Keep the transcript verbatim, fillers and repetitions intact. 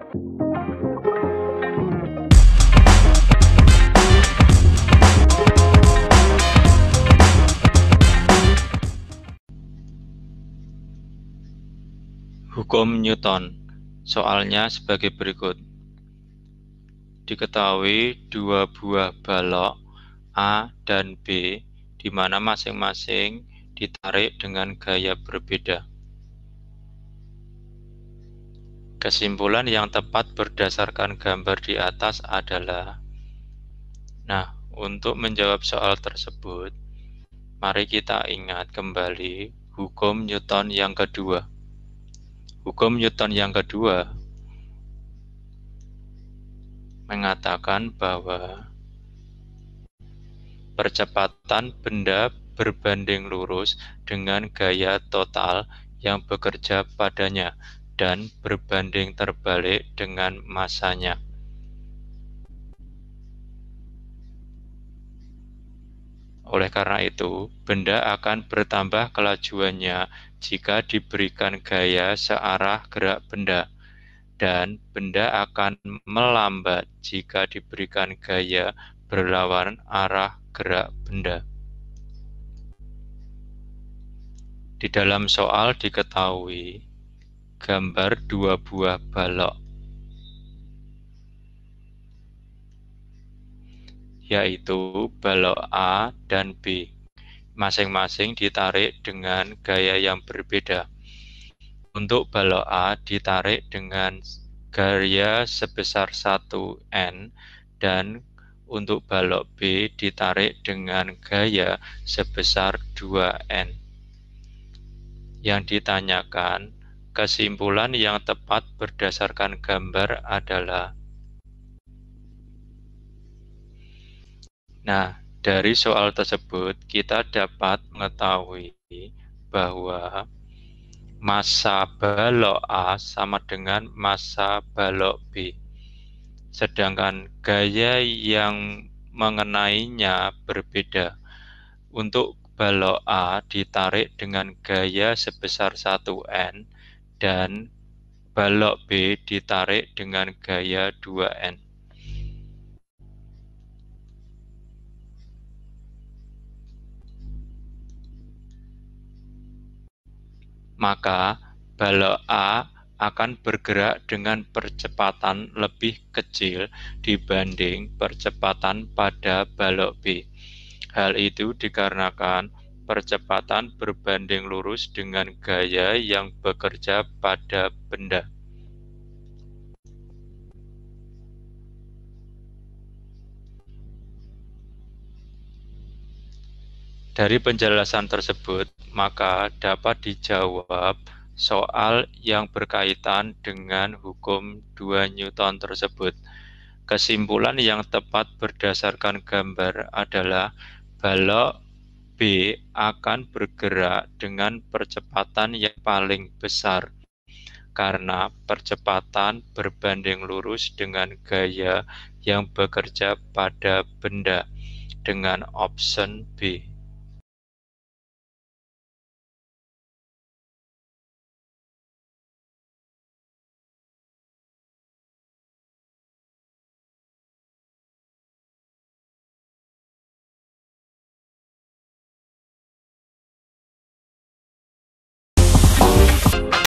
Hukum Newton. Soalnya sebagai berikut. Diketahui dua buah balok A dan B di mana masing-masing ditarik dengan gaya berbeda. Kesimpulan yang tepat berdasarkan gambar di atas adalah, nah, untuk menjawab soal tersebut, mari kita ingat kembali hukum Newton yang kedua. Hukum Newton yang kedua mengatakan bahwa percepatan benda berbanding lurus dengan gaya total yang bekerja padanya dan berbanding terbalik dengan masanya. Oleh karena itu, benda akan bertambah kelajuannya jika diberikan gaya searah gerak benda, dan benda akan melambat jika diberikan gaya berlawanan arah gerak benda. Di dalam soal diketahui gambar dua buah balok, yaitu balok A dan B, masing-masing ditarik dengan gaya yang berbeda. Untuk balok A ditarik dengan gaya sebesar satu N, dan untuk balok B ditarik dengan gaya sebesar dua N. Yang ditanyakan, kesimpulan yang tepat berdasarkan gambar adalah, nah, dari soal tersebut kita dapat mengetahui bahwa massa balok A sama dengan massa balok B, sedangkan gaya yang mengenainya berbeda. Untuk balok A ditarik dengan gaya sebesar satu N, dan balok B ditarik dengan gaya dua N. Maka balok A akan bergerak dengan percepatan lebih kecil dibanding percepatan pada balok B. Hal itu dikarenakan percepatan berbanding lurus dengan gaya yang bekerja pada benda. Dari penjelasan tersebut, maka dapat dijawab soal yang berkaitan dengan hukum dua Newton tersebut. Kesimpulan yang tepat berdasarkan gambar adalah balok B akan bergerak dengan percepatan yang paling besar karena percepatan berbanding lurus dengan gaya yang bekerja pada benda, dengan option B.